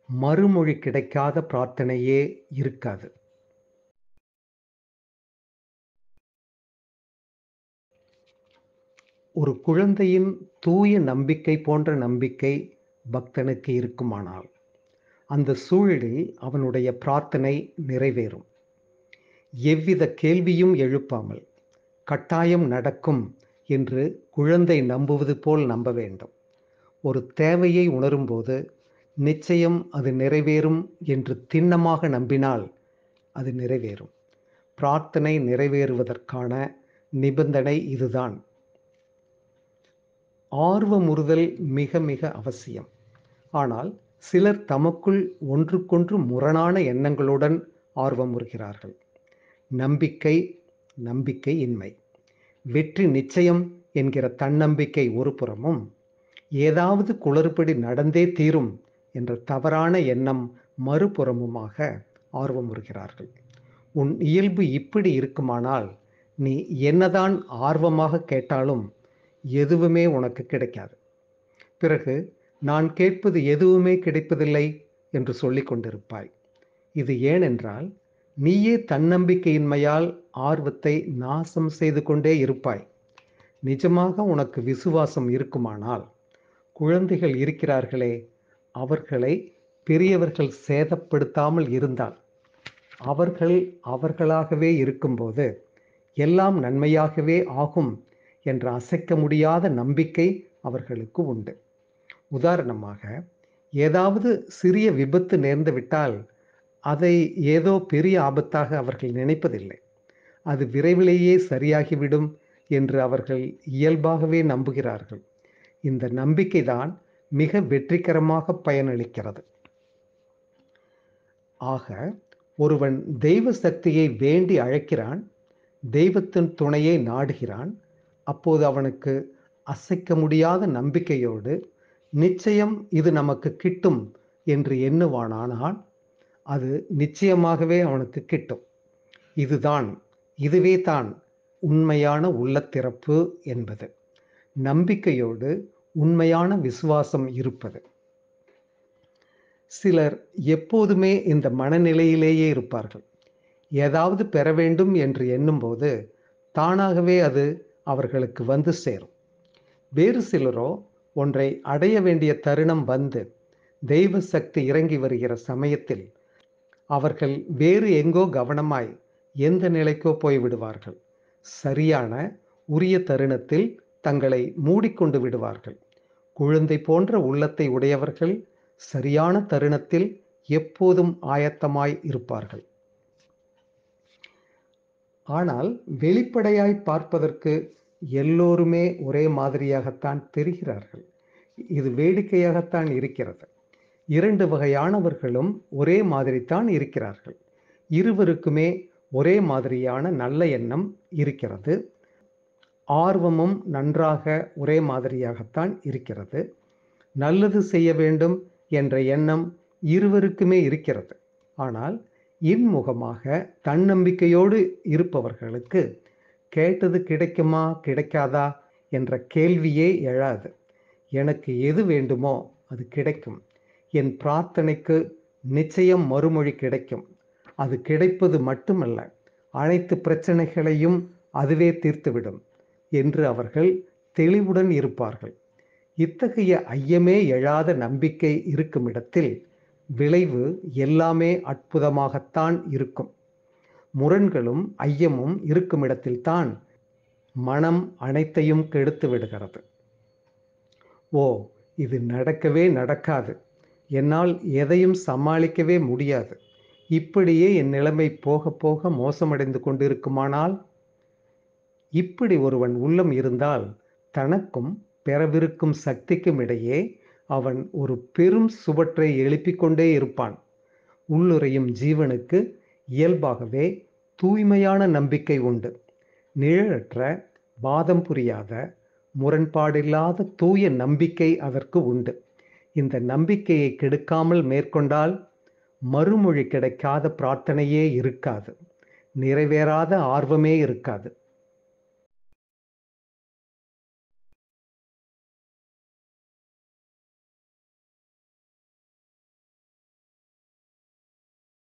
மறுமொழி கிடைக்காத பிரார்த்தனையே இருக்காது. ஒரு குழந்தையின் தூய நம்பிக்கை போன்ற நம்பிக்கை பக்தனுக்கு இருக்குமானால், அந்த சூழலில் அவனுடைய பிரார்த்தனை நிறைவேறும். எவ்வித கேள்வியும் எழுப்பாமல், கட்டாயம் நடக்கும் என்று குழந்தை நம்புவது போல் நம்ப வேண்டும். ஒரு தேவையை உணரும்போது, நிச்சயம் அது நிறைவேறும் என்று திண்ணமாக நம்பினால் அது நிறைவேறும். பிரார்த்தனை நிறைவேறுவதற்கான நிபந்தனை இதுதான். ஆர்வமுறுதல் மிக மிக அவசியம். ஆனால் சிலர் தமக்குள் ஒன்றுக்கொன்று முரணான எண்ணங்களுடன் ஆர்வமுறுகிறார்கள். நம்பிக்கை, நம்பிக்கையின்மை, வெற்றி நிச்சயம் என்கிற தன்னம்பிக்கை ஒரு புறமும், ஏதாவது குளறுபடி நடந்தே தீரும் என்ற தவறான எண்ணம் மறுபுறமுமாக ஆர்வமுறுகிறார்கள். உன் இயல்பு இப்படி இருக்குமானால், நீ என்னதான் ஆர்வமாக கேட்டாலும் எதுவுமே உனக்கு கிடைக்காது. பிறகு நான் கேட்பது எதுவுமே கிடைப்பதில்லை என்று சொல்லிக் கொண்டிருப்பாய். இது ஏனென்றால், நீயே தன்னம்பிக்கையின்மையால் ஆர்வத்தை நாசம் செய்து கொண்டே இருப்பாய். நிஜமாக உனக்கு விசுவாசம் இருக்குமானால், குழந்தைகள் இருக்கிறார்களே, அவர்களை பெரியவர்கள் சேதப்படுத்தாமல் இருந்தால், அவர்கள் அவர்களாகவே இருக்கும்போது எல்லாம் நன்மையாகவே ஆகும் என்ற அசைக்க முடியாத நம்பிக்கை அவர்களுக்கு உண்டு. உதாரணமாக, ஏதாவது சிறிய விபத்து நேர்ந்துவிட்டால் அதை ஏதோ பெரிய ஆபத்தாக அவர்கள் நினைப்பதில்லை. அது விரைவிலேயே சரியாகிவிடும் என்று அவர்கள் இயல்பாகவே நம்புகிறார்கள். இந்த நம்பிக்கைதான் மிக வெற்றிகரமாக பயனளிக்கிறது. ஆக, ஒருவன் தெய்வ சக்தியை வேண்டி அழைக்கிறான், தெய்வத்தின் துணையை நாடுகிறான். அப்போது அவனுக்கு அசைக்க முடியாத நம்பிக்கையோடு நிச்சயம் இது நமக்கு கிட்டும் என்று எண்ணுவானானால், அது நிச்சயமாகவே அவனுக்கு கிட்டும். இதுவே தான் உண்மையான உள்ளத்திறப்பு என்பது. நம்பிக்கையோடு உண்மையான விசுவாசம் இருப்பது. சிலர் எப்போதுமே இந்த மனநிலையிலேயே இருப்பார்கள். ஏதாவது பெற வேண்டும் என்று எண்ணும்போது தானாகவே அது அவர்களுக்கு வந்து சேரும். வேறு சிலரோ ஒன்றை அடைய வேண்டிய தருணம் வந்து தெய்வ சக்தி இறங்கி வருகிற சமயத்தில் அவர்கள் வேறு எங்கோ கவனமாய் எந்த நிலைக்கோ போய்விடுவார்கள். சரியான உரிய தருணத்தில் தங்களை மூடிக்கொண்டு விடுவார்கள். குழந்தை போன்ற உள்ளத்தை உடையவர்கள் சரியான தருணத்தில் எப்போதும் ஆயத்தமாய் இருப்பார்கள். ஆனால் வெளிப்படையாய் பார்ப்பதற்கு எல்லோருமே ஒரே மாதிரியாகத்தான் தெரிகிறார்கள். இது வேடிக்கையாகத்தான் இருக்கிறது. 2 வகையானவர்களும் ஒரே மாதிரித்தான் இருக்கிறார்கள். இருவருக்குமே ஒரே மாதிரியான நல்ல எண்ணம் இருக்கிறது. ஆர்வமும் நன்றாக ஒரே மாதிரியாகத்தான் இருக்கிறது. நல்லது செய்ய வேண்டும் என்ற எண்ணம் இருவருக்குமே இருக்கிறது. ஆனால் இன்முகமாக தன்னம்பிக்கையோடு இருப்பவர்களுக்கு கேட்டது கிடைக்குமா கிடைக்காதா என்ற கேள்வியே எழாது. எனக்கு எது வேண்டுமோ அது கிடைக்கும். என் பிரார்த்தனைக்கு நிச்சயம் மறுமொழி கிடைக்கும். அது கிடைப்பது மட்டுமல்ல, அனைத்து பிரச்சனைகளையும் அதுவே தீர்த்துவிடும் என்று அவர்கள் தெளிவுடன் இருப்பார்கள். இத்தகைய ஐயமே எழாத நம்பிக்கை இருக்கும் இடத்தில் விளைவு எல்லாமே அற்புதமாகத்தான் இருக்கும். முரண்களும் ஐயமும் இருக்கும் இடத்தில்தான் மனம் அனைத்தையும் கெடுத்து விடுகிறது. ஓ, இது நடக்கவே நடக்காது, என்னால் எதையும் சமாளிக்கவே முடியாது, இப்படியே என் நிலைமை போக போக மோசமடைந்து கொண்டிருக்குமானால்? இப்படி ஒருவன் உள்ளம் இருந்தால் தனக்கும் பெறவிருக்கும் சக்திக்கும் இடையே அவன் ஒரு பெரும் சுவற்றை எழுப்பிக் கொண்டே இருப்பான். உள்ளுறையும் ஜீவனுக்கு இயல்பாகவே தூய்மையான நம்பிக்கை உண்டு. நிழலற்ற, வாதம் புரியாத, முரண்பாடில்லாத தூய நம்பிக்கை அதற்கு உண்டு. இந்த நம்பிக்கையை கெடுக்காமல் மேற்கொண்டால் மறுமொழி கிடைக்காத பிரார்த்தனையே இருக்காது, நிறைவேறாத ஆர்வமே இருக்காது.